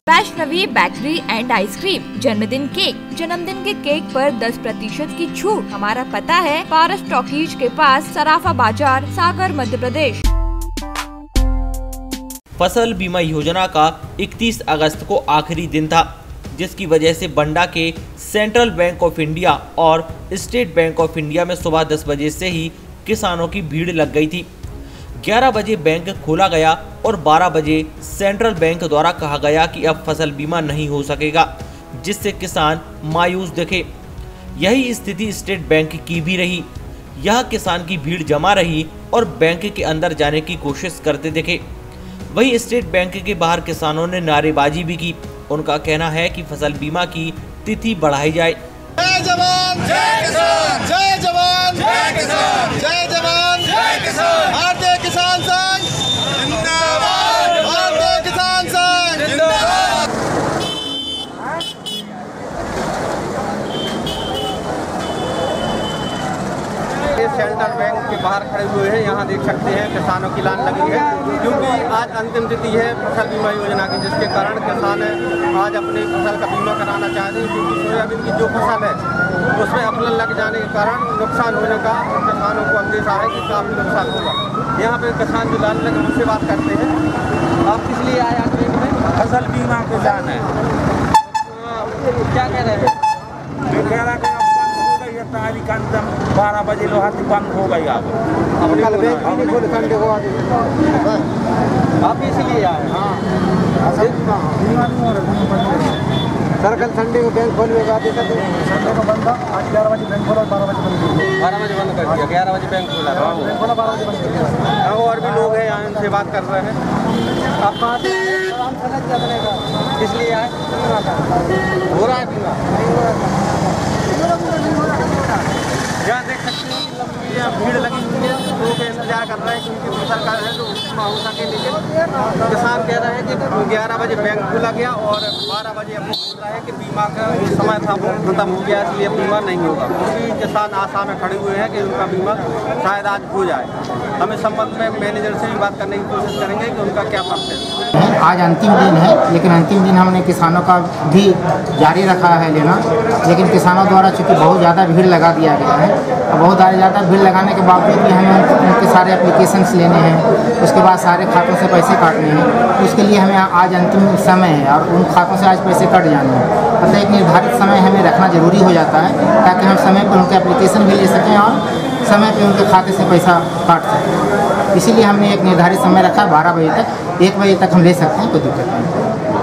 Vaishnavi bakery and ice cream जन्मदिन cake. जन्मदिन के केक पर 10% की छूट। हमारा पता है पारस टॉकीज के पास, सराफा बाजार, सागर, मध्य प्रदेश। फसल बीमा योजना का 31 अगस्त को आखिरी दिन था, जिसकी वजह से बंडा के सेंट्रल बैंक ऑफ इंडिया और स्टेट बैंक ऑफ इंडिया में सुबह 10 बजे से ही किसानों की भीड़ लग गई थी। 11 बजे बैंक खोला गया और 12 बजे सेंट्रल बैंक द्वारा कहा गया कि अब फसल बीमा नहीं हो सकेगा, जिससे किसान मायूस दिखे। यही स्थिति स्टेट बैंक की भी रही। यह किसान की भीड़ जमा रही और बैंक के अंदर जाने की कोशिश करते दिखे। वहीं स्टेट बैंक के बाहर किसानों ने नारेबाजी भी की। उनका कहना है कि फसल बीमा की तिथि बढ़ाई जाए। जय जवान जय किसान, जय जवान जय किसान, जय जवान जय किसान। भारतीय किसान संघ जिंदाबाद, भारतीय किसान संघ जिंदाबाद। सेंट्रल बैंक के बाहर खड़े हुए हैं। यहाँ देख सकते हैं किसानों की लाइन लगी है, क्योंकि आज अंतिम तिथि है फसल बीमा योजना की, जिसके कारण किसान आज अपनी फसल का बीमा कराना चाहते हैं। क्योंकि सोयाबीन की जो फसल है उसमें अपना लग जाने के कारण नुकसान होने का किसानों को अंदेशा है कि काफ़ी नुकसान होगा। यहाँ पे किसान जो लाइन लगे उनसे बात करते हैं। आप किस लिए आए आज बैंक में? फसल बीमा किसान है। क्या कह रहे हैं? तारीख अंतिम 12 बजे लोहा बंद हो गई। आप इसीलिए आए? सर कल संडे को बैंक खोल संडे को बंद था। आज 11 बजे बैंक खोला, 12 बजे बंद कर दिया। 12 बजे बंद कर दिया, 11 बजे बैंक खोला। 12 बजे बंद कर दिया। और भी लोग हैं यहाँ, उनसे बात कर रहे हैं। आप कहाँ से इसलिए आए? हो रहा है बीमा? यहाँ देख सकते हैं कि लंबी भीड़ लगी हुई है। लोग इंतजार कर रहे हैं कि उनकी फसल का है जो बीमा हो सके, लेकिन किसान कह रहे हैं कि 11 बजे बैंक खुला गया और 12 बजे अब बोल रहा है कि बीमा का जो समय था वो खत्म हो गया, इसलिए बीमा नहीं होगा। क्योंकि किसान आशा में खड़े हुए हैं कि उनका बीमा शायद आज हो जाए। हम इस संबंध में मैनेजर से भी बात करने की कोशिश करेंगे कि उनका क्या पक्ष है। आज अंतिम दिन है, लेकिन अंतिम दिन हमने किसानों का भी जारी रखा है लेना, लेकिन किसानों द्वारा चूँकि बहुत ज़्यादा भीड़ लगा दिया गया है और बहुत ज़्यादा भीड़ लगाने के बावजूद भी हमें उनके सारे एप्लीकेशंस लेने हैं, उसके बाद सारे खातों से पैसे काटने हैं। उसके लिए हमें आज अंतिम समय है और उन खातों से आज पैसे कट जाने हैं। अतः एक निर्धारित समय हमें रखना ज़रूरी हो जाता है, ताकि हम समय पर उनके एप्लीकेशन भी ले सकें और समय पर उनके खाते से पैसा काट सकें। इसीलिए हमने एक निर्धारित समय रखा है 12 बजे तक। 1 बजे तक हम ले सकते हैं, कोई दिक्कत नहीं।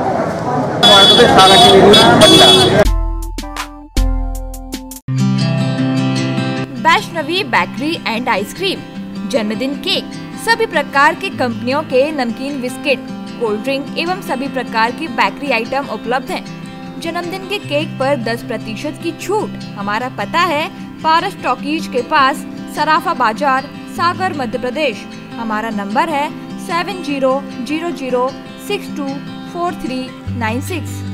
वैष्णवी बेकरी एंड आइसक्रीम जन्मदिन केक। सभी प्रकार के कंपनियों के नमकीन, बिस्किट, कोल्ड ड्रिंक एवं सभी प्रकार की बेकरी आइटम उपलब्ध हैं। जन्मदिन के केक पर 10% की छूट। हमारा पता है पारस टॉकीज के पास, सराफा बाजार, सागर, मध्य प्रदेश। हमारा नंबर है 7000624396।